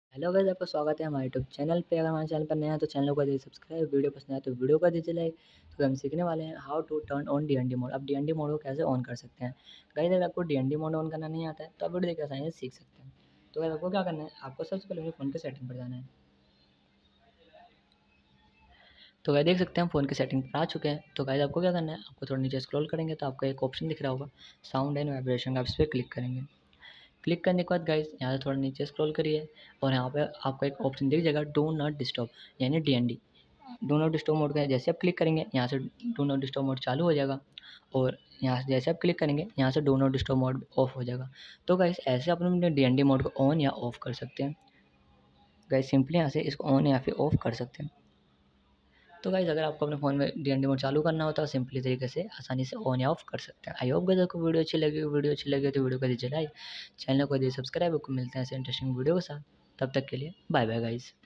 Hello guys, आपका स्वागत है हमारे यूट्यूब चैनल पे। अगर हमारे चैनल पर नया है तो चैनल को दीजिए सब्सक्राइब, वीडियो पसंद आए तो वीडियो को दीजिए लाइक। तो हम सीखने वाले हैं how to turn on DND mode. अब डीएनडी मोड को कैसे ऑन कर सकते हैं। गाइस, अगर आपको डीएनडी मोड ऑन करना नहीं आता है तो आप वीडियो देख आसानी से सीख सकते हैं। तो गाइस, आपको क्या करना है, आपको सबसे पहले अपने फ़ोन की सेटिंग पर जाना है। तो गाइस, देख सकते हैं हम फ़ोन की सेटिंग पर आ चुके हैं। तो गाइस, आपको क्या करना है, आपको थोड़ा नीचे स्क्रॉल करेंगे तो आपको एक ऑप्शन दिख रहा होगा साउंड एंड वाइब्रेशन का, आप इस पर क्लिक करेंगे। क्लिक करने के बाद गाइस यहाँ से थोड़ा नीचे स्क्रॉल करिए और यहाँ पे आपको एक ऑप्शन दिख जाएगा डू नॉट डिस्टर्ब यानी DND. Do not disturb mode का जैसे आप क्लिक करेंगे यहाँ से डू नॉट डिस्टर्ब मोड चालू हो जाएगा और यहाँ से जैसे आप क्लिक करेंगे यहाँ से do not disturb mode off हो जाएगा। तो गाइस, ऐसे आप अपने डीएनडी मोड को ऑन या ऑफ कर सकते हैं। गाइस, सिंपली यहाँ से इसको ऑन या फिर ऑफ कर सकते हैं। तो गाइस, अगर आपको अपने फ़ोन में डीएनडी मोड चालू करना होता है तो सिंपली तरीके से आसानी से ऑन या ऑफ कर सकते हैं। आई होप गाइस आपको वीडियो अच्छी लगी तो वीडियो को दीजिए लाइक, चैनल को दीजिए सब्सक्राइब। आपको मिलते हैं ऐसे इंटरेस्टिंग वीडियो के साथ। तब तक के लिए बाय बाय गाइस।